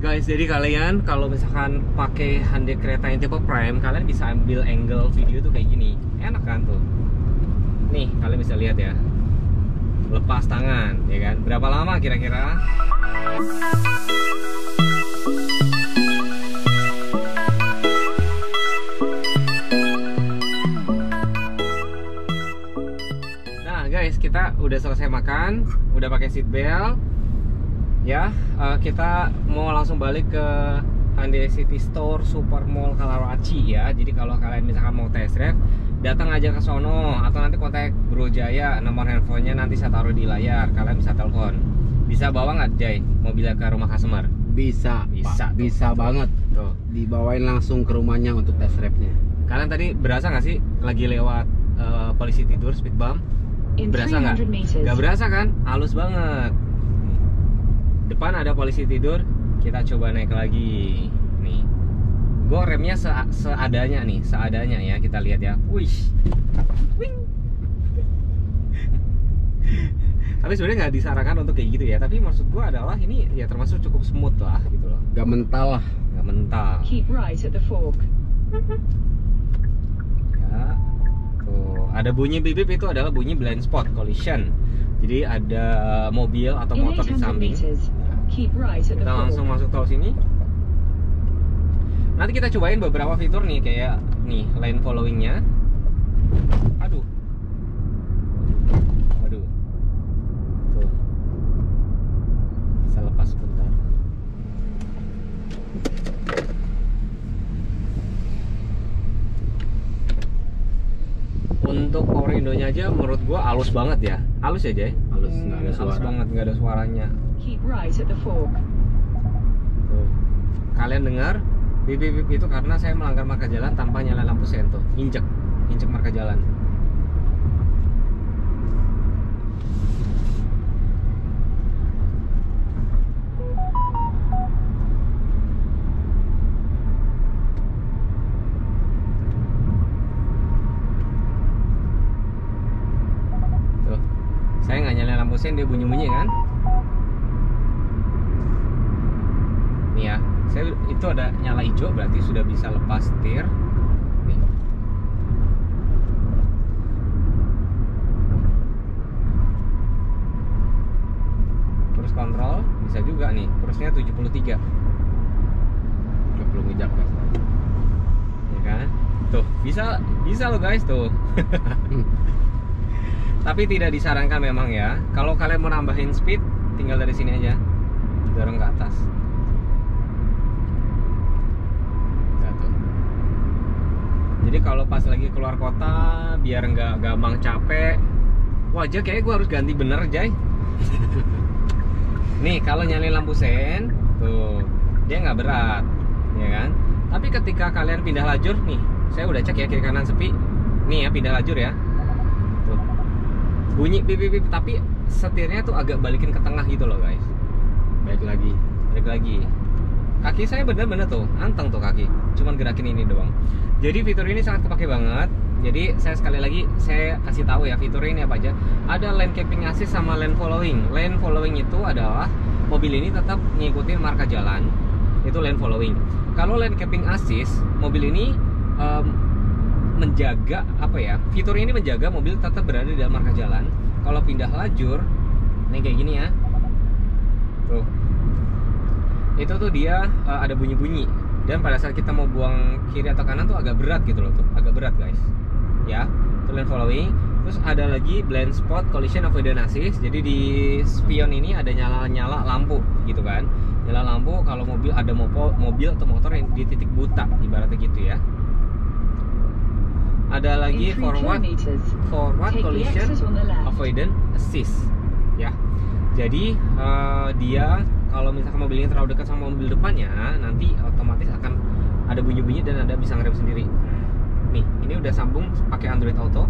Guys, jadi kalian kalau misalkan pakai Hyundai Creta yang tipe Prime, kalian bisa ambil angle video tuh kayak gini. Enak kan tuh. Nih, kalian bisa lihat ya. Lepas tangan, ya kan? Berapa lama kira-kira? Nah, guys, kita udah selesai makan, udah pakai seat belt. Ya, kita mau langsung balik ke Hyundai City Store Super Mall Karawaci ya. Jadi kalau kalian misalkan mau test drive, datang aja ke sono atau nanti kontak Bro Jaya, nomor handphonenya nanti saya taruh di layar. Kalian bisa telepon. Bisa bawa nggak, Jay, mobilnya ke rumah customer? Bisa, Pak. Bisa banget. Tuh, Dibawain langsung ke rumahnya untuk test drive-nya. kalian tadi berasa nggak sih lagi lewat polisi tidur speed bump? Berasa nggak? Nggak berasa kan? Halus banget. Depan ada polisi tidur, kita coba naik lagi. Nih, gue remnya seadanya nih, seadanya ya, kita lihat ya. Wish, wing. Tapi sebenarnya nggak disarankan untuk kayak gitu ya. Tapi maksud gue adalah ini ya termasuk cukup smooth lah gitu loh. Gak mental lah. Nggak mental. Keep right at the fork. Ya, tuh ada bunyi bip itu adalah bunyi blind spot collision. Jadi ada mobil atau motor di samping. Keep right at the Kita langsung masuk tol sini. Nanti kita cobain beberapa fitur nih, kayak nih lane followingnya. Aduh, aduh, tuh bisa lepas sebentar. Untuk power window-nya aja menurut gua halus banget ya. Halus ya, Jay? Halus, nggak ada halus suara. banget, nggak ada suaranya. Keep right at the fork. Tuh. Kalian dengar bip itu karena saya melanggar marka jalan tanpa nyala lampu sento. Injek marka jalan. Tuh, saya nggak nyala lampu sen, dia bunyi-bunyi kan? Nih ya, saya itu ada nyala hijau, berarti sudah bisa lepas setir. Nih. Terus kontrol bisa juga nih, kurusnya 73. Gak perlu ngejak gas. Ya kan? Tuh, bisa loh guys tuh. Tapi tidak disarankan memang ya. Kalau kalian mau nambahin speed, tinggal dari sini aja, dorong ke atas. Jadi kalau pas lagi keluar kota, biar nggak gampang capek, wajah kayaknya gue harus ganti bener, Jay. Nih kalau nyalain lampu sen, tuh dia nggak berat, ya kan? Tapi ketika kalian pindah lajur, nih saya udah cek ya kiri kanan sepi, nih ya pindah lajur ya, tuh bunyi bip, tapi setirnya tuh agak balikin ke tengah gitu loh guys. Baik lagi. Kaki saya bener-bener tuh anteng tuh kaki, cuman gerakin ini doang. Jadi fitur ini sangat kepake banget. Jadi saya sekali lagi saya kasih tahu ya fitur ini apa aja. Ada lane keeping assist sama lane following. Lane following itu adalah mobil ini tetap ngikutin marka jalan, itu lane following. Kalau lane keeping assist, mobil ini menjaga apa ya? Fitur ini menjaga mobil tetap berada di dalam marka jalan. Kalau pindah lajur, ini kayak gini ya. Tuh. Itu tuh dia ada bunyi-bunyi, dan pada saat kita mau buang kiri atau kanan tuh agak berat gitu loh, tuh agak berat guys ya. Itu lane following. Terus ada lagi blind spot collision avoidance assist. Jadi di spion ini ada nyala lampu gitu kan, nyala lampu kalau mobil ada mobil atau motor yang di titik buta ibaratnya gitu ya. Ada lagi forward collision avoidance assist ya. Jadi dia kalau misalkan mobil ini terlalu dekat sama mobil depannya, nanti otomatis akan ada bunyi-bunyi dan ada bisa ngerem sendiri. Nih, ini udah sambung pakai Android Auto.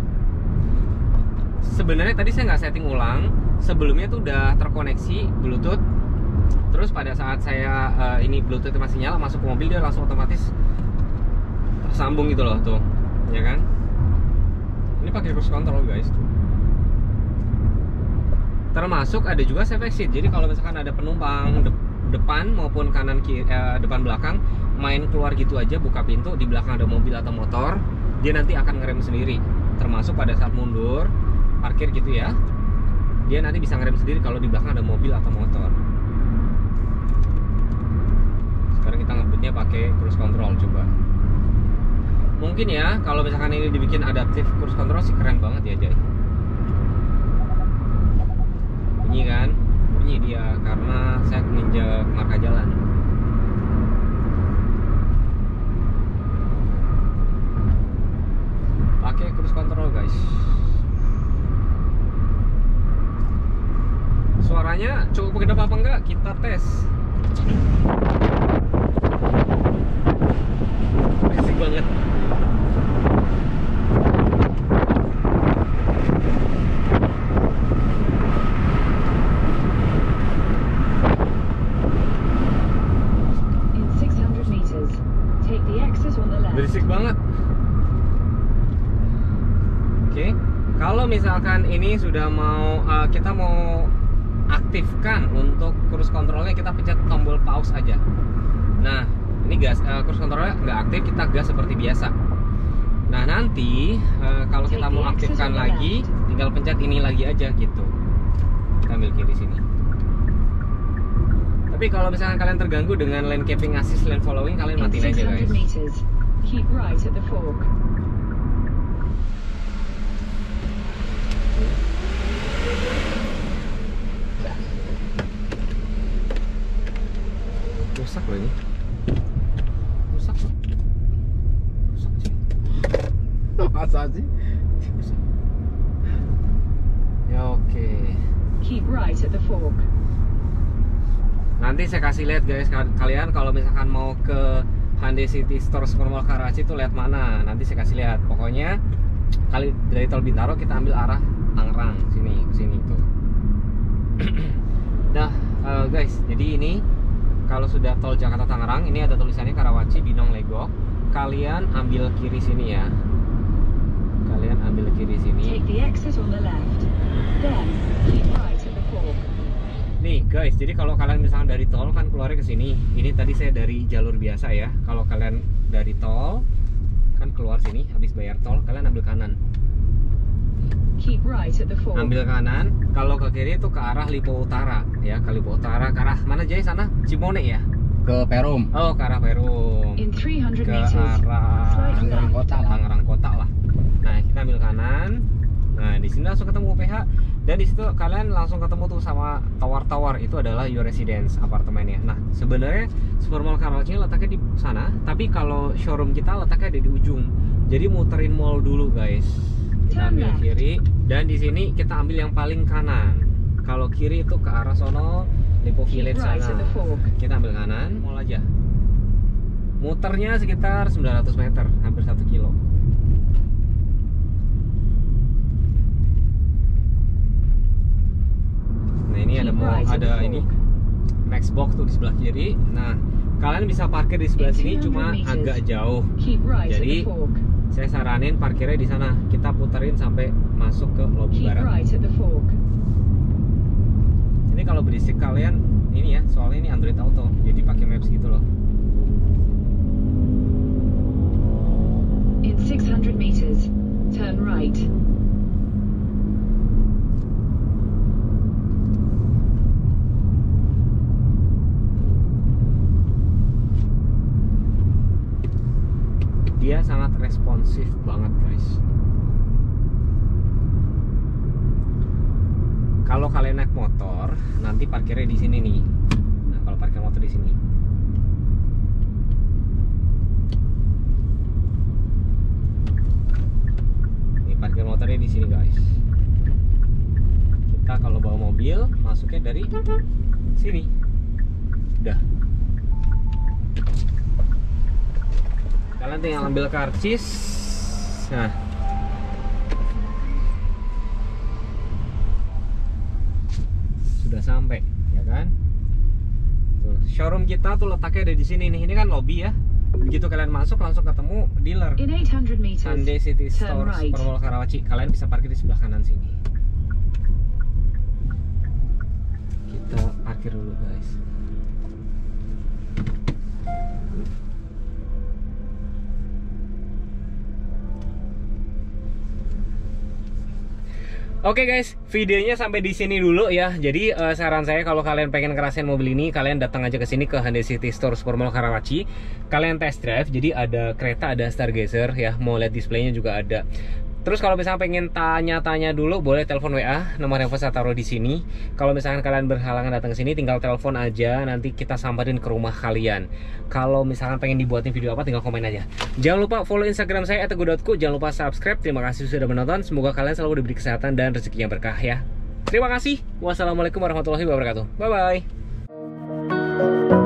Sebenarnya tadi saya nggak setting ulang, sebelumnya tuh udah terkoneksi Bluetooth. Terus pada saat saya ini Bluetooth masih nyala, masuk ke mobil dia langsung otomatis tersambung gitu loh, tuh, ya kan? Ini pakai cruise control guys. Tuh. Termasuk ada juga save exit. Jadi kalau misalkan ada penumpang depan maupun kanan kiri, depan belakang main keluar gitu aja, buka pintu, di belakang ada mobil atau motor, dia nanti akan ngerem sendiri. Termasuk pada saat mundur parkir gitu ya, dia nanti bisa ngerem sendiri kalau di belakang ada mobil atau motor. Sekarang kita ngebutnya pakai cruise control, coba. Mungkin ya kalau misalkan ini dibikin adaptif cruise control sih keren banget ya, Jay. Bunyi kan? Bunyi dia karena saya menginjak marka jalan. Pakai cruise control, guys. Suaranya cukup kedap apa enggak? Kita tes. Berisik banget. In 600 meters, take the exit on the left. Berisik banget. Oke, kalau misalkan ini sudah mau kita mau aktifkan untuk cruise controlnya, kita pencet tombol pause aja. Nah, ini gas cruise controlnya nggak aktif, kita gas seperti biasa. Nah, nanti kalau kita mau aktifkan lagi, tinggal pencet ini lagi aja gitu. Kita ambil kiri sini. Tapi kalau misalkan kalian terganggu dengan lane keeping assist, lane following, kalian In matiin aja, 600 guys. meters, keep right at the fork. Rusak loh ini. Rusak loh. Rusak sih. Masa sih? Rusak. Ya oke. Keep right at the fork. Nanti saya kasih lihat guys, kalian kalau misalkan mau ke Hyundai City Store Supermall Karawaci itu lihat mana. Nanti saya kasih lihat. Pokoknya kali dari Tol Bintaro kita ambil arah Tangerang sini, ke sini tuh. Nah, guys, jadi ini kalau sudah tol Jakarta Tangerang, ini ada tulisannya Karawaci Binong Legok. Kalian ambil kiri sini ya. Kalian ambil kiri sini. Take the exit on the left. Then keep right at the fork. Nih guys, jadi kalau kalian misalnya dari tol kan keluarnya ke sini. Ini tadi saya dari jalur biasa ya. Kalau kalian dari tol kan keluar sini, habis bayar tol, kalian ambil kanan. Keep right at the fork. Ambil kanan, kalau ke kiri itu ke arah Lipo Utara ya, ke Lipo Utara, ke arah mana Jay sana? Cimone ya? Ke Perum. Oh, ke arah Perum. In 300 Ke meters, arah slightly Tangerang left. Kota lah. Tangerang Kota lah. Nah, kita ambil kanan. Nah, di sini langsung ketemu UPH dan di situ kalian langsung ketemu tuh sama tower-tower, itu adalah Your Residence apartemennya. Nah, sebenarnya Supermall Karawaci letaknya di sana, tapi kalau showroom kita letaknya ada di ujung. Jadi muterin mall dulu, guys. Kita ambil kiri dan di sini kita ambil yang paling kanan. Kalau kiri itu ke arah sono Lipo Village Keep right sana. at the fork. Kita ambil kanan, mall aja. Muternya sekitar 900 meter, hampir 1 kilo. Nah, ini ada Keep mau right at the ada fork. ini next box tuh di sebelah kiri. Nah, kalian bisa parkir di sebelah sini, cuma agak jauh. Keep right at Jadi, the fork. Saya saranin parkirnya di sana. Kita puterin sampai masuk ke lobi Keep barat. right at the fork. Ini kalau berisik kalian ini ya, soalnya ini Android Auto, jadi pakai Maps gitu loh. In 600 meters, turn right. Dia sangat responsif banget, guys. Kalau kalian naik motor, nanti parkirnya di sini nih. Nah, kalau parkir motor di sini. Ini parkir motornya di sini, guys. Kita kalau bawa mobil, masuknya dari sini. Udah. Kalian tinggal ambil karcis. Nah, sudah sampai, ya kan? Tuh, showroom kita tuh letaknya ada di sini nih. Ini kan lobby ya. Begitu kalian masuk langsung ketemu dealer In 800 meters, Hyundai City turn Store right. Supermall Karawaci. Kalian bisa parkir di sebelah kanan sini. Kita parkir dulu, guys. Oke guys, videonya sampai di sini dulu ya. Jadi saran saya kalau kalian pengen ngerasain mobil ini, kalian datang aja ke sini ke Hyundai City Store Supermall Karawaci. Kalian test drive. Jadi ada kereta, ada Stargazer ya. Mau lihat displaynya juga ada. Terus kalau misalnya pengen tanya-tanya dulu, boleh telepon WA, nomor handphone saya taruh di sini. Kalau misalkan kalian berhalangan datang ke sini, tinggal telepon aja, nanti kita samperin ke rumah kalian. Kalau misalkan pengen dibuatin video apa, tinggal komen aja. Jangan lupa follow Instagram saya @teguh.ku, jangan lupa subscribe. Terima kasih sudah menonton. Semoga kalian selalu diberi kesehatan dan rezeki yang berkah ya. Terima kasih. Wassalamualaikum warahmatullahi wabarakatuh. Bye bye.